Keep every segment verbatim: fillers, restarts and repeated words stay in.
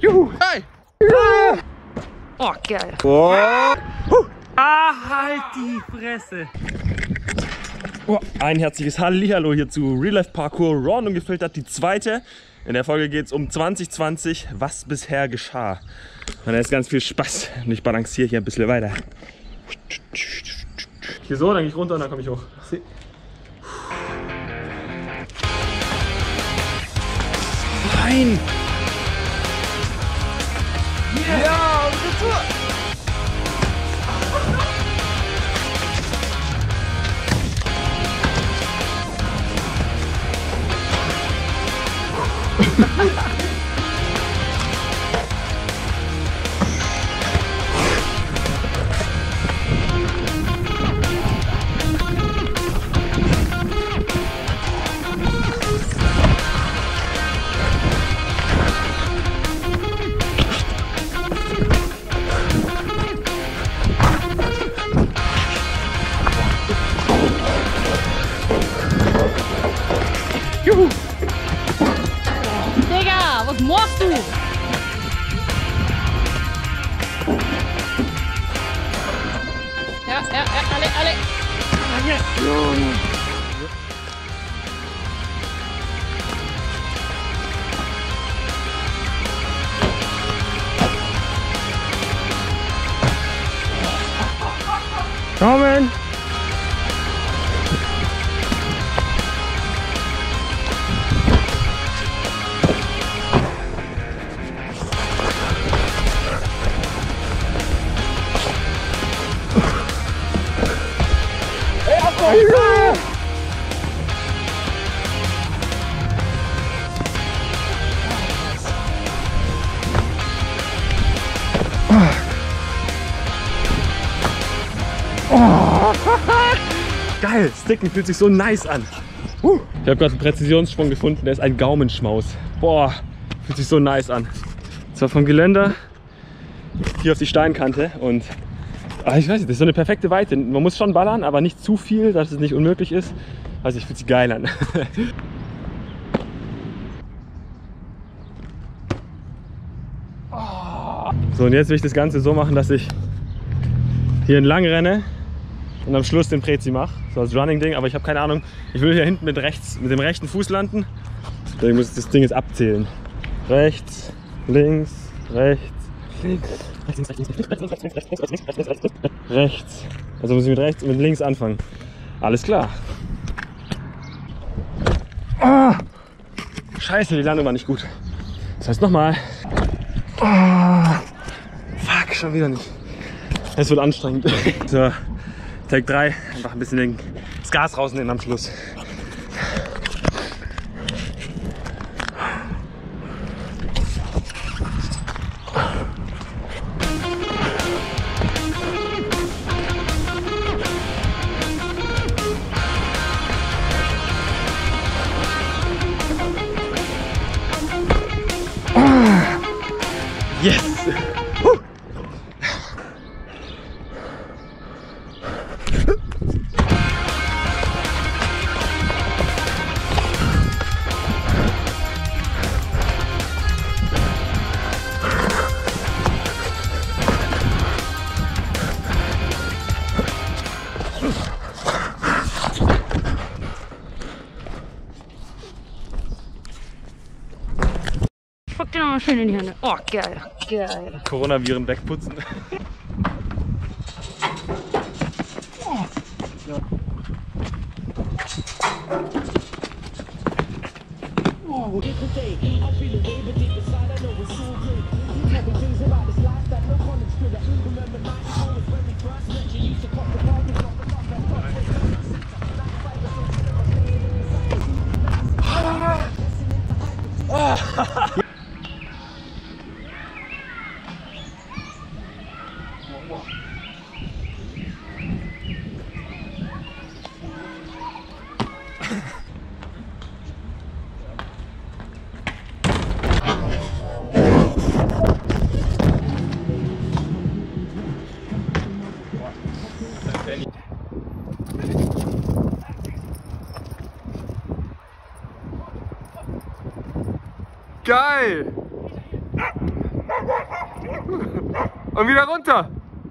Juhu! Hey! Ah. Oh, geil. Oh. Huh. Ah, halt die Fresse. Oh. Ein herzliches Hallihallo hier zu Real Life Parkour Raw und Ungefiltert, die zweite. In der Folge geht es um zwanzig zwanzig, was bisher geschah. Und da ist ganz viel Spaß und ich balanciere hier ein bisschen weiter. Hier so, dann gehe ich runter und dann komme ich hoch. Nein! Yeah. Ja, und Retour! Juhu! Digga, was machst du? Ja, ja, ja, alle, alle. Kommen! Oh. Geil, Sticken fühlt sich so nice an. Uh. Ich habe gerade einen Präzisionssprung gefunden, der ist ein Gaumenschmaus. Boah, fühlt sich so nice an. Zwar vom Geländer hier auf die Steinkante und ah, ich weiß nicht, das ist so eine perfekte Weite. Man muss schon ballern, aber nicht zu viel, dass es nicht unmöglich ist. Also ich fühlt sich geil an. So, und jetzt will ich das Ganze so machen, dass ich hier entlang renne und am Schluss den Prezi mache, so als Running-Ding, aber ich habe keine Ahnung, ich will hier hinten mit, rechts, mit dem rechten Fuß landen, deswegen muss ich das Ding jetzt abzählen. Rechts, links, rechts, links, rechts, rechts, rechts, rechts, rechts, rechts, rechts, rechts, rechts, rechts, rechts, rechts. Also muss ich mit rechts und mit links anfangen. Alles klar. Oh, Scheiße, die Landung war nicht gut. Das heißt nochmal. Oh, fuck, schon wieder nicht. Es wird anstrengend. So, Take drei, einfach ein bisschen den, das Gas rausnehmen am Schluss. Yes! Huh. Pack dir nochmal schön in die Hände. Oh, geil, geil. Coronaviren wegputzen. Oh. Ja. Oh. Oh. Geil! Und wieder runter.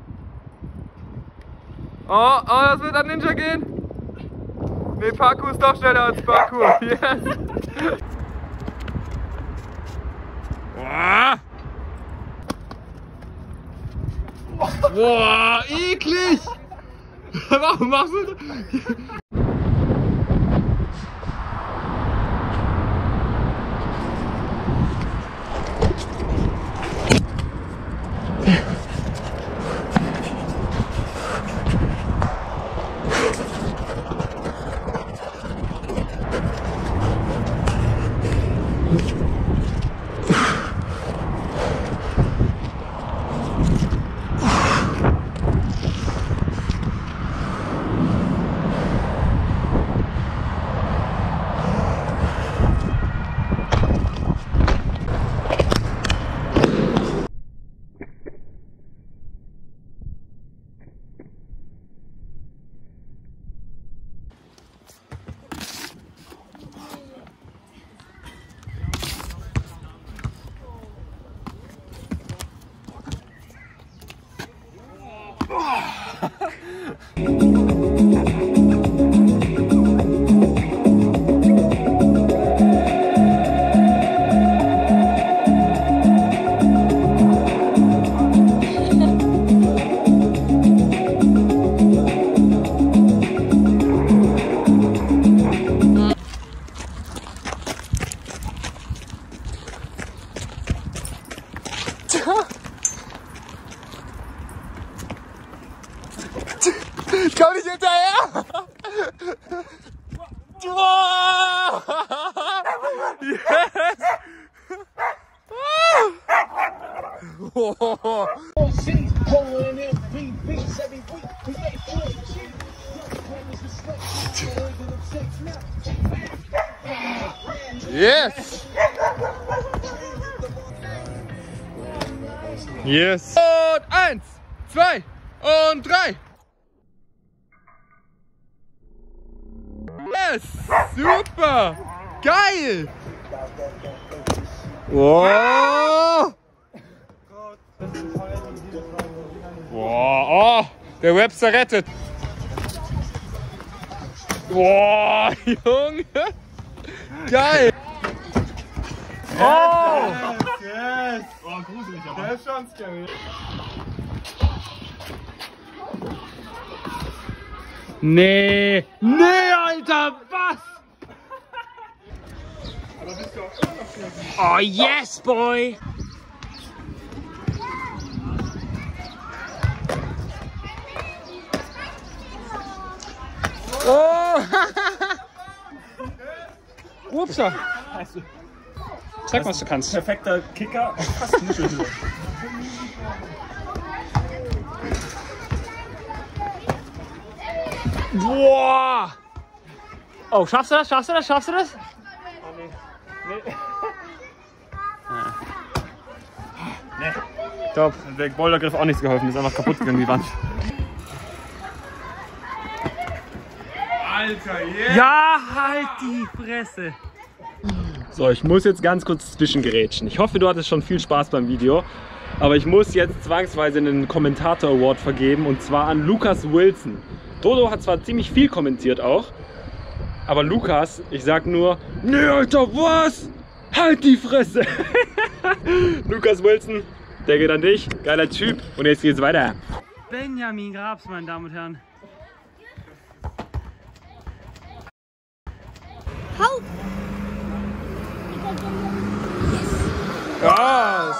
Oh, oh, das wird an Ninja gehen. Nee, Parkour ist doch schneller als Parkour. Yes. Boah. Boah, eklig. Warum machst du das? Ich komm nicht hinterher! Yes! Oh. Yes! Yes! Und eins, zwei und drei! Yes! Super! Geil! Wow! Wow! Oh! Der Webster rettet! Wow! Junge! Geil! Oh! Yes! Oh, gruselig aber. Der ist schon scary. Nee! Nee, Alter! Was? Oh, yes, boy! Oh! Upsa! Zeig, was du kannst. Perfekter Kicker. Fast eine Schüssel. Boah! Oh, schaffst du das? Schaffst du das? Schaffst du das? Oh, nee. Nee. Nee. Top. Der Bouldergriff auch nichts geholfen, ist einfach kaputt gegangen, die Wand. Alter, yeah! Ja, halt die Fresse! So, ich muss jetzt ganz kurz zwischengerätschen. Ich hoffe, du hattest schon viel Spaß beim Video. Aber ich muss jetzt zwangsweise einen Kommentator Award vergeben, und zwar an Lukas Wilson. Dodo hat zwar ziemlich viel kommentiert auch, aber Lukas, ich sag nur, nee, Alter, was? Halt die Fresse! Lukas Wilson, der geht an dich, geiler Typ, und jetzt geht's weiter. Benjamin Grabs, meine Damen und Herren. Krass!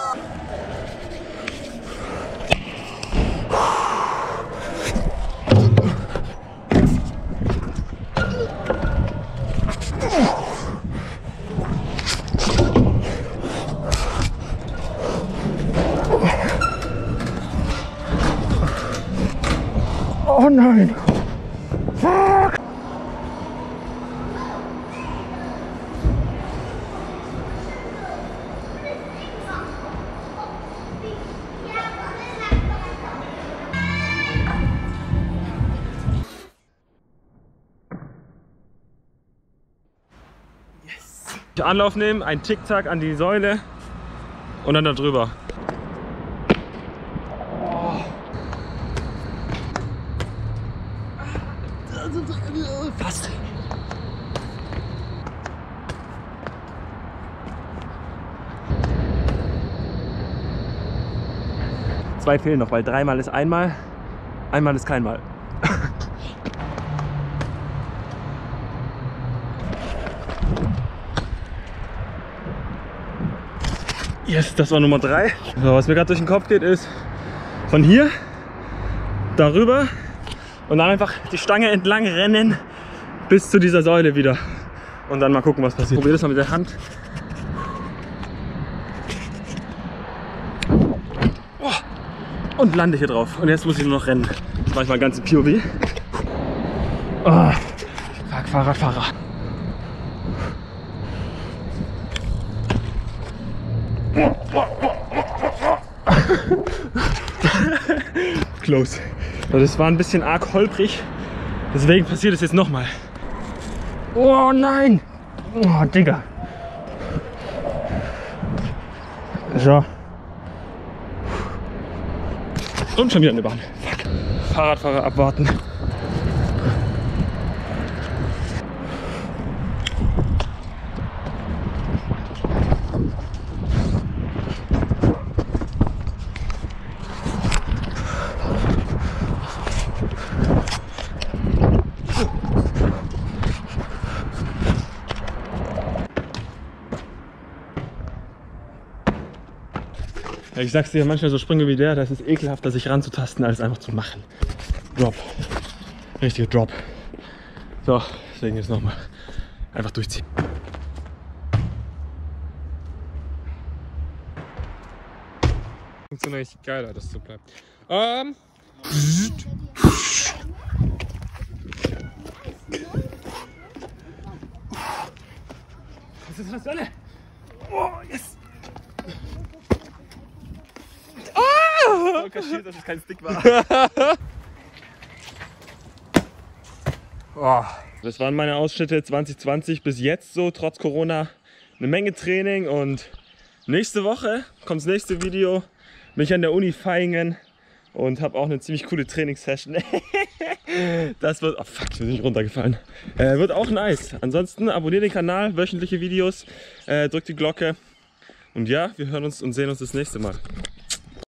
Oh nein! Fuck! Anlauf nehmen, ein Tic-Tac an die Säule und dann da drüber. Fast. Zwei fehlen noch, weil dreimal ist einmal, einmal ist keinmal. Yes, das war Nummer drei. So, was mir gerade durch den Kopf geht, ist von hier darüber und dann einfach die Stange entlang rennen bis zu dieser Säule wieder. Und dann mal gucken, was passiert. Probier das mal mit der Hand. Und lande hier drauf. Und jetzt muss ich nur noch rennen. Das mache ich mal ganz im P O V. Oh. Fuck, Fahrradfahrer. Close. Das war ein bisschen arg holprig. Deswegen passiert es jetzt nochmal. Oh nein! Oh, Digga. So. Und schon wieder eine Bahn. Fuck. Fahrradfahrer abwarten. Ja, ich sag's dir, manchmal so Sprünge wie der, das ist ekelhafter, sich ranzutasten, als einfach zu machen. Drop. Richtiger Drop. So, deswegen jetzt nochmal einfach durchziehen. Funktioniert richtig geil, dass das so bleibt. Ähm. Was ist das denn? Oh, yes! Oh, kaschiert, dass es kein Stick war. Oh. Das waren meine Ausschnitte zwanzig zwanzig bis jetzt so, trotz Corona. Eine Menge Training und nächste Woche kommt das nächste Video. Bin ich an der Uni Vaihingen und habe auch eine ziemlich coole Trainingssession. Das wird, oh fuck, ich bin nicht runtergefallen. Äh, wird auch nice. Ansonsten abonniert den Kanal, wöchentliche Videos, äh, drückt die Glocke. Und ja, wir hören uns und sehen uns das nächste Mal.